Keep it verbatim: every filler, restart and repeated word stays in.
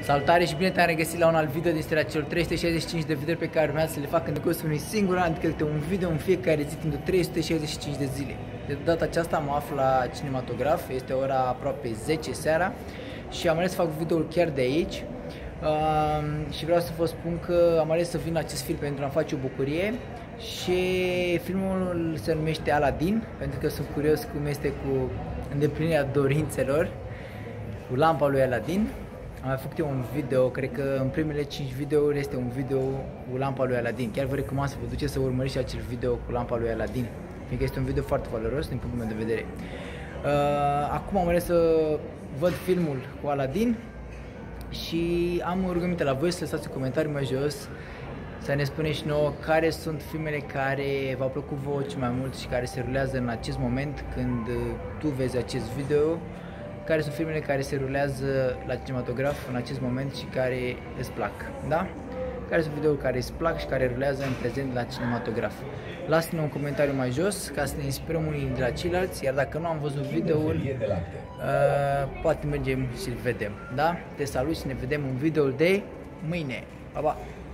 Salutare și bine te-am regăsit la un alt video din seria celor trei sute șaizeci și cinci de videouri pe care urmează să le fac în decursul unui singur an, câte un video în fiecare zi timp de trei sute șaizeci și cinci de zile. De data aceasta mă aflu la cinematograf, este ora aproape zece seara și am ales să fac videoul chiar de aici. Uh, și vreau să vă spun că am ales să vin la acest film pentru a-mi face o bucurie și filmul se numește Aladdin, pentru că sunt curios cum este cu îndeplinirea dorințelor cu lampa lui Aladdin. Am mai făcut eu un video, cred că în primele cinci videouri este un video cu lampa lui Aladdin. Chiar vă recomand să vă duceți să urmăriți acel video cu lampa lui Aladdin, fiindcă este un video foarte valoros din punctul meu de vedere. Uh, acum am ales să văd filmul cu Aladdin și am o rugăminte la voi să lăsați un comentariu mai jos, să ne spuneți și nouă care sunt filmele care v-au plăcut vouă cel mai mult și care se rulează în acest moment când tu vezi acest video. Care sunt filmele care se rulează la cinematograf în acest moment și care îți plac, da? Care sunt videouri care îți plac și care rulează în prezent la cinematograf. Lasă-ne un comentariu mai jos ca să ne inspirăm unii de la ceilalți, iar dacă nu am văzut videoul, uh, poate mergem și-l vedem, da? Te salut și ne vedem în videoul de mâine. Pa, pa!